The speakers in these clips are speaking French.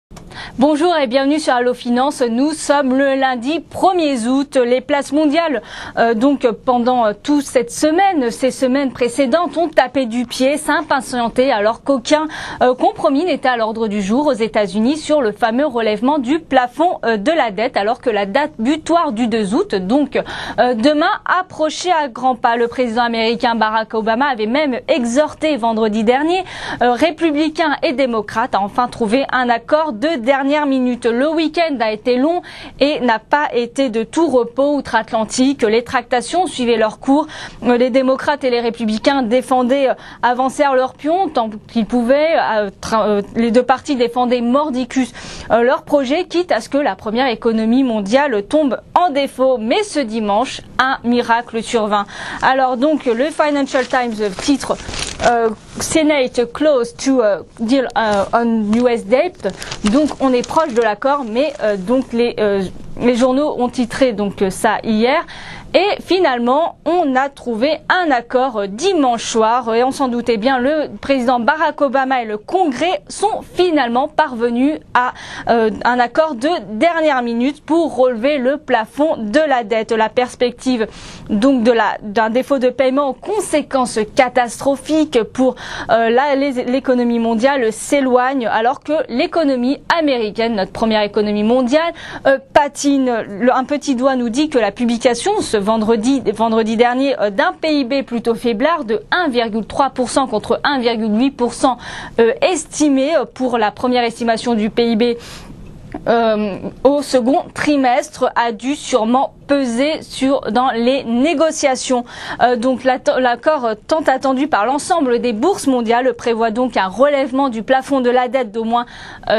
Bonjour et bienvenue sur Allo Finance. Nous sommes le lundi 1er août. Les places mondiales, donc pendant toute cette semaine, ces semaines précédentes, ont tapé du pied, s'impatientaient alors qu'aucun compromis n'était à l'ordre du jour aux États-Unis sur le fameux relèvement du plafond de la dette, alors que la date butoir du 2 août, donc demain, approchait à grands pas. Le président américain Barack Obama avait même exhorté vendredi dernier républicains et démocrates à enfin trouver un accord de dernière minute. Le week-end a été long et n'a pas été de tout repos outre-Atlantique. Les tractations suivaient leur cours. Les démocrates et les républicains avancèrent leur pion tant qu'ils pouvaient. Les deux partis défendaient mordicus leur projet, quitte à ce que la première économie mondiale tombe en défaut. Mais ce dimanche, un miracle survint. Alors donc, le Financial Times titre Senate close to a deal on US debt. Donc on est proche de l'accord, mais donc les journaux ont titré donc ça hier. Et finalement, on a trouvé un accord dimanche soir. Et on s'en doutait bien, le président Barack Obama et le Congrès sont finalement parvenus à un accord de dernière minute pour relever le plafond de la dette. La perspective donc d'un défaut de paiement aux conséquences catastrophiques pour l'économie mondiale s'éloigne, alors que l'économie américaine, notre première économie mondiale, patine. Un petit doigt nous dit que la publication vendredi dernier d'un PIB plutôt faiblard de 1,3% contre 1,8% estimé pour la première estimation du PIB au second trimestre a dû sûrement peser dans les négociations. Donc l'accord tant attendu par l'ensemble des bourses mondiales prévoit donc un relèvement du plafond de la dette d'au moins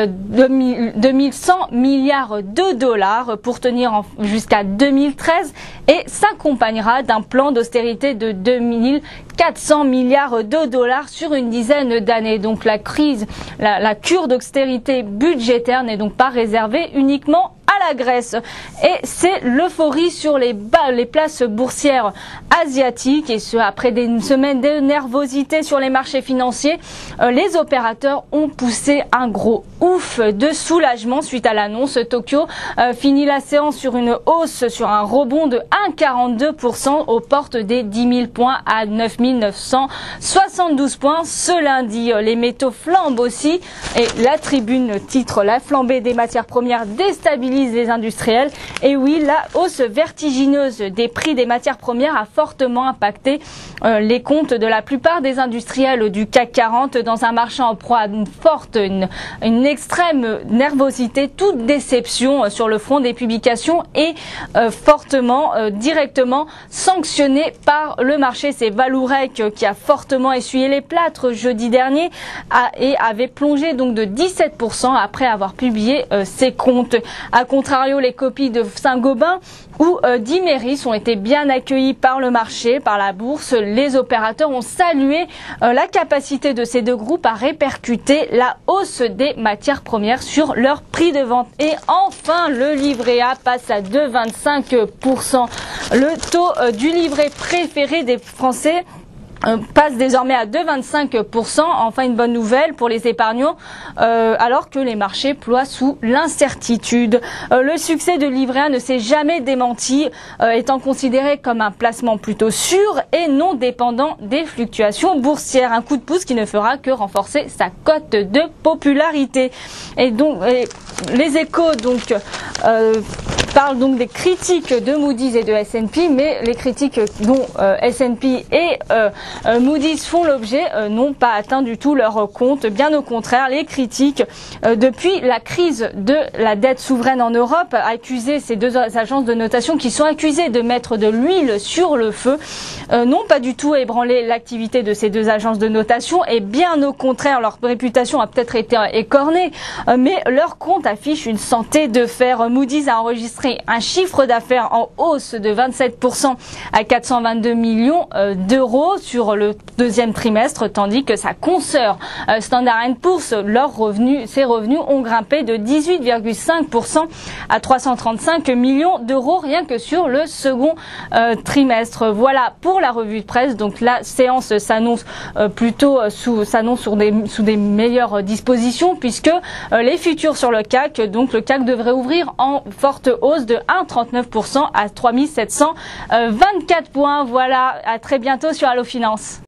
2100 milliards de dollars pour tenir jusqu'à 2013 et s'accompagnera d'un plan d'austérité de 2400 milliards de dollars sur une dizaine d'années. Donc la cure d'austérité budgétaire n'est donc pas réservée uniquement à la Grèce. Et c'est l'euphorie sur les places boursières asiatiques, et ce après des semaines de nervosité sur les marchés financiers. Les opérateurs ont poussé un gros ouf de soulagement suite à l'annonce. Tokyo finit la séance sur une hausse, sur un rebond de 1,42% aux portes des 10 000 points à 9 972 points ce lundi. Les métaux flambent aussi et la tribune titre la flambée des matières premières déstabilise les industriels. Et oui, la hausse vertigineuse des prix des matières premières a fortement impacté les comptes de la plupart des industriels du CAC 40 dans un marché en proie à une extrême nervosité. Toute déception sur le front des publications est fortement, directement sanctionnée par le marché. C'est Valourec qui a fortement essuyé les plâtres jeudi dernier et avait plongé donc de 17% après avoir publié ses comptes. A contrario, les copies de Saint-Gobain ou d'Imerys ont été bien accueillis par le marché, par la bourse. Les opérateurs ont salué la capacité de ces deux groupes à répercuter la hausse des matières premières sur leur prix de vente. Et enfin, le livret A passe à 2,25%. Le taux du livret préféré des Français passe désormais à 2,25%. Enfin, une bonne nouvelle pour les épargnants, alors que les marchés ploient sous l'incertitude. Le succès de livret A ne s'est jamais démenti, étant considéré comme un placement plutôt sûr et non dépendant des fluctuations boursières. Un coup de pouce qui ne fera que renforcer sa cote de popularité. Et donc, les Échos parlent donc des critiques de Moody's et de S&P, mais les critiques dont S&P et Moody's font l'objet n'ont pas atteint du tout leur compte. Bien au contraire, les critiques depuis la crise de la dette souveraine en Europe, accusées ces deux agences de notation qui sont accusées de mettre de l'huile sur le feu, n'ont pas du tout ébranlé l'activité de ces deux agences de notation, et bien au contraire, leur réputation a peut-être été écornée, mais leur compte affiche une santé de fer. Moody's a enregistré enregistré un chiffre d'affaires en hausse de 27% à 422 millions d'euros sur le deuxième trimestre, tandis que sa consoeur Standard & Poor's, ses revenus ont grimpé de 18,5% à 335 millions d'euros rien que sur le second trimestre. Voilà pour la revue de presse. Donc la séance s'annonce sous des meilleures dispositions, puisque les futurs sur le CAC, donc le CAC devrait ouvrir en forte hausse de 1,39% à 3724 points. Voilà, à très bientôt sur Allo Finance.